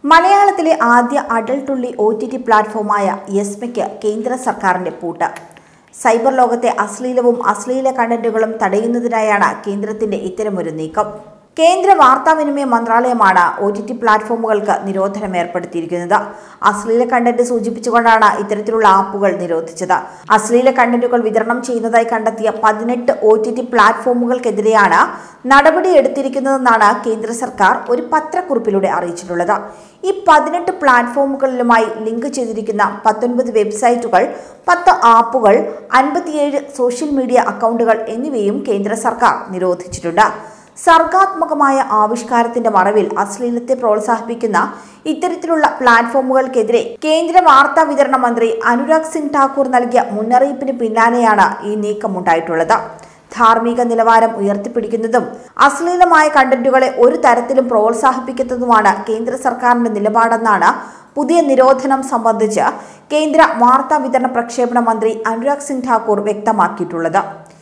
മലയാളത്തിലെ ആദ്യ adult OTT പ്ലാറ്റ്ഫോമായ യെസ്മയ്ക്ക് കേന്ദ്ര സർക്കാരിന്റെ പൂട്ട്. സൈബർ ലോകത്തെ അശ്ലീലവും അശ്ലീല കണ്ടന്റുകളും തടയുന്നതിനായാണ് കേന്ദ്രത്തിന്റെ ഇത്തരമൊരു നീക്കം. കേന്ദ്ര വാർത്താവിനിമയ മന്ത്രാലയമാണ് OTT പ്ലാറ്റ്ഫോമുകൾക്ക് നിരോധനം ഏർപ്പെടുത്തിയിരിക്കുന്നത്. അശ്ലീല കണ്ടന്റ് സൂചിപ്പിച്ചുകൊണ്ടാണ് ഇത്തരത്തിലുള്ള ആപ്പുകൾ നിരോധിച്ചത്. അശ്ലീല കണ്ടന്റുകൾ വിതരണം ചെയ്യുന്നതായി കണ്ടെത്തിയ 18 OTT പ്ലാറ്റ്ഫോമുകൾക്കെതിരെയാണ് നടപടിയെടുത്തിരിക്കുന്നതെന്നാണ് കേന്ദ്ര സർക്കാർ ഒരു പത്രക്കുറിപ്പിലൂടെ അറിയിച്ചിട്ടുള്ളത്. ഈ 18 പ്ലാറ്റ്ഫോമുകളിലുമായി ലിങ്ക് ചെയ്തിരിക്കുന്ന 19 വെബ്സൈറ്റുകൾ, 10 ആപ്പുകൾ, 57 സോഷ്യൽ മീഡിയ അക്കൗണ്ടുകൾ എന്നിവയും കേന്ദ്ര സർക്കാർ നിരോധിച്ചിട്ടുണ്ട്. സർഗാത്മകമായ ആവിഷ്കാരത്തിന്റെ മറവിൽ അശ്ലീലത്തെ പ്രോത്സാഹിപ്പിക്കുന്ന ഇത്തരത്തിലുള്ള പ്ലാറ്റ്ഫോമുകൾക്കെതിരെ കേന്ദ്ര വാർത്താ വിതരണ മന്ത്രി അനുരാഗ് സിംഗ് ഠാക്കൂർ നൽകിയ മുന്നറിയിപ്പിന് പിന്നാലെയാണ് ഈ നീക്കമുണ്ടായിട്ടുള്ളത്. ധാർമ്മിക നിലവാരം ഉയർത്തിപ്പിടിക്കുന്നതും അശ്ലീലമായ കണ്ടന്റുകളെ ഒരു തരത്തിലും പ്രോത്സാഹിപ്പിക്കുന്നതുമാണ് കേന്ദ്ര സർക്കാരിന്റെ നിലപാടെന്നാണ് പുതിയ നിരോധനം സംബന്ധിച്ച് കേന്ദ്ര വാർത്താ വിതരണ പ്രക്ഷേപണ മന്ത്രി അനുരാഗ് സിംഗ് ഠാക്കൂർ വ്യക്തമാക്കിയിട്ടുള്ളത്.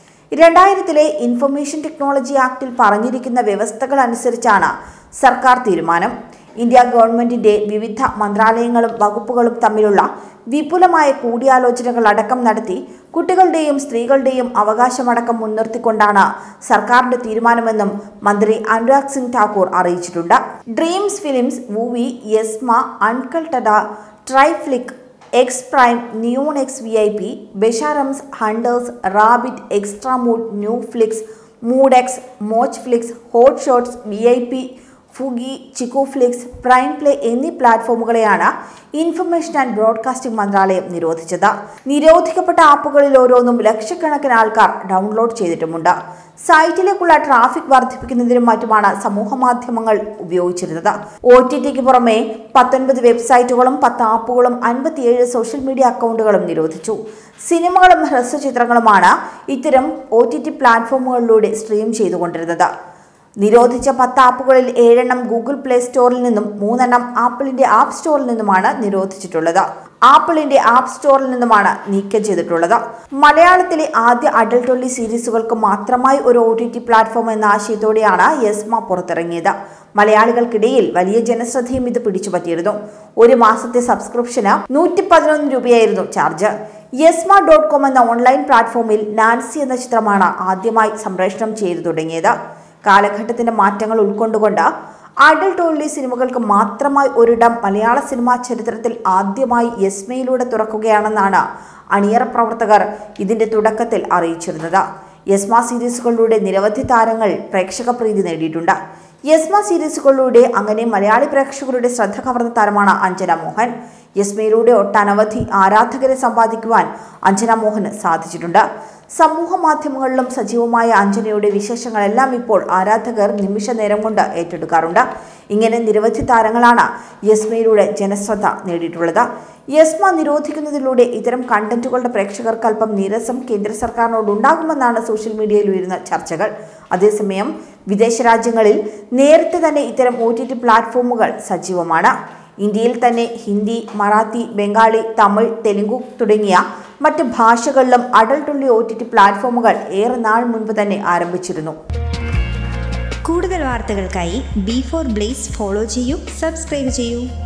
2000 ഇൻഫർമേഷൻ ടെക്നോളജി ആക്ടിൽ പറഞ്ഞിരിക്കുന്ന വ്യവസ്ഥകൾ അനുസരിച്ചാണ് സർക്കാർ തീരുമാനം. ഇന്ത്യ ഗവൺമെന്റിന്റെ വിവിധ മന്ത്രാലയങ്ങളും വകുപ്പുകളും തമ്മിലുള്ള വിപുലമായ കൂടിയാലോചനകൾ അടക്കം നടത്തി കുട്ടികളുടെയും സ്ത്രീകളുടെയും അവകാശമടക്കം മുൻനിർത്തിക്കൊണ്ടാണ് സർക്കാരിന്റെ തീരുമാനമെന്നും മന്ത്രി അനുരാഗ് സിംഗ് ഠാക്കൂർ അറിയിച്ചിട്ടുണ്ട്. ഡ്രീംസ് ഫിലിംസ്, മൂവി, യെസ്മ, അൺകൾട്ടഡ, Triflicks, X Prime, Neon X VIP, Besharams, Hunters, Rabbit, Extra Mood, New Flicks, Mood X, മോച്ച് Flicks, Hot Shots, VIP, Fugi, Chikoo Flicks, Prime Play എന്നീ പ്ലാറ്റ്ഫോമുകളെയാണ് ഇൻഫർമേഷൻ ആൻഡ് ബ്രോഡ്കാസ്റ്റിംഗ് മന്ത്രാലയം നിരോധിച്ചത്. നിരോധിക്കപ്പെട്ട ആപ്പുകളിൽ ഓരോന്നും ലക്ഷക്കണക്കിന് ആൾക്കാർ ഡൗൺലോഡ് ചെയ്തിട്ടുമുണ്ട്. സൈറ്റിലേക്കുള്ള ട്രാഫിക് വർദ്ധിപ്പിക്കുന്നതിനും മറ്റുമാണ് സമൂഹ മാധ്യമങ്ങൾ ഉപയോഗിച്ചിരുന്നത്. OTTക്ക് പുറമെ 19 വെബ്സൈറ്റുകളും 10 ആപ്പുകളും 57 സോഷ്യൽ മീഡിയ അക്കൗണ്ടുകളും നിരോധിച്ചു. സിനിമകളും ഹ്രസ്വചിത്രങ്ങളുമാണ് ഇത്തരം OTT പ്ലാറ്റ്ഫോമുകളിലൂടെ സ്ട്രീം ചെയ്തുകൊണ്ടിരുന്നത്. നിരോധിച്ച 10 ആപ്പുകളിൽ 7 എണ്ണം ഗൂഗിൾ പ്ലേ സ്റ്റോറിൽ നിന്നും 3 എണ്ണം ആപ്പിളിന്റെ ആപ്പ് സ്റ്റോറിൽ നിന്നുമാണ് നിരോധിച്ചിട്ടുള്ളത്. ആപ്പിളിന്റെ ആപ്പ് സ്റ്റോറിൽ നിന്നുമാണ് നീക്കം ചെയ്തിട്ടുള്ളത്. മലയാളത്തിലെ ആദ്യ അഡൾട്ട് സീരീസുകൾക്ക് മാത്രമായി ഒരു OTT പ്ലാറ്റ്ഫോം എന്ന ആശയത്തോടെയാണ് യെസ്മ പുറത്തിറങ്ങിയത്. മലയാളികൾക്കിടയിൽ വലിയ ജനശ്രദ്ധയും ഇത് പിടിച്ചുപറ്റിയിരുന്നു. ഒരു മാസത്തെ സബ്സ്ക്രിപ്ഷന് 111 രൂപയായിരുന്നു ചാർജ്. യെസ്മ.com എന്ന ഓൺലൈൻ പ്ലാറ്റ്ഫോമിൽ നാൻസി എന്ന ചിത്രമാണ് ആദ്യമായി സംപ്രേഷണം ചെയ്തു തുടങ്ങിയത്. കാലഘട്ടത്തിന്റെ മാറ്റങ്ങൾ ഉൾക്കൊണ്ടുകൊണ്ട് അഡൾട്ട് സിനിമകൾക്ക് മാത്രമായി ഒരിടം മലയാള സിനിമാ ചരിത്രത്തിൽ ആദ്യമായി യെസ്മയിലൂടെ തുറക്കുകയാണെന്നാണ് അണിയറ പ്രവർത്തകർ ഇതിന്റെ തുടക്കത്തിൽ അറിയിച്ചിരുന്നത്. യെസ്മ സീരീസുകളിലൂടെ നിരവധി താരങ്ങൾ പ്രേക്ഷക പ്രീതി നേടിയിട്ടുണ്ട്. യെസ്മ സീരീസുകളിലൂടെ അങ്ങനെ മലയാളി പ്രേക്ഷകരുടെ ശ്രദ്ധ കവർന്ന താരമാണ് അഞ്ജന മോഹൻ. യെസ്മയിലൂടെ ഒട്ടനവധി ആരാധകരെ സമ്പാദിക്കുവാൻ അഞ്ജന മോഹന് സാധിച്ചിട്ടുണ്ട്. സമൂഹ മാധ്യമങ്ങളിലും സജീവമായ അഞ്ജനയുടെ വിശേഷങ്ങളെല്ലാം ഇപ്പോൾ ആരാധകർ നിമിഷ നേരം കൊണ്ട് ഏറ്റെടുക്കാറുണ്ട്. ഇങ്ങനെ നിരവധി താരങ്ങളാണ് യെസ്മയിലൂടെ ജനശ്രദ്ധ നേടിയിട്ടുള്ളത്. യെസ്മ നിരോധിക്കുന്നതിലൂടെ ഇത്തരം കണ്ടന്റുകളുടെ പ്രേക്ഷകർക്ക് അല്പം നീരസം കേന്ദ്ര സർക്കാരിനോട് ഉണ്ടാകുമെന്നാണ് സോഷ്യൽ മീഡിയയിൽ ഉയരുന്ന ചർച്ചകൾ. അതേസമയം വിദേശ രാജ്യങ്ങളിൽ നേരത്തെ തന്നെ ഇത്തരം OTT പ്ലാറ്റ്ഫോമുകൾ സജീവമാണ്. ഇന്ത്യയിൽ തന്നെ ഹിന്ദി, മറാത്തി, ബംഗാളി, തമിഴ്, തെലുങ്കു തുടങ്ങിയ മറ്റ് ഭാഷകളിലും അഡൾട്ട് OTT പ്ലാറ്റ്ഫോമുകൾ ഏറെ നാൾ മുൻപ് തന്നെ ആരംഭിച്ചിരുന്നു. കൂടുതൽ വാർത്തകൾക്കായി B4 Blaze ഫോളോ ചെയ്യൂ, സബ്സ്ക്രൈബ് ചെയ്യൂ.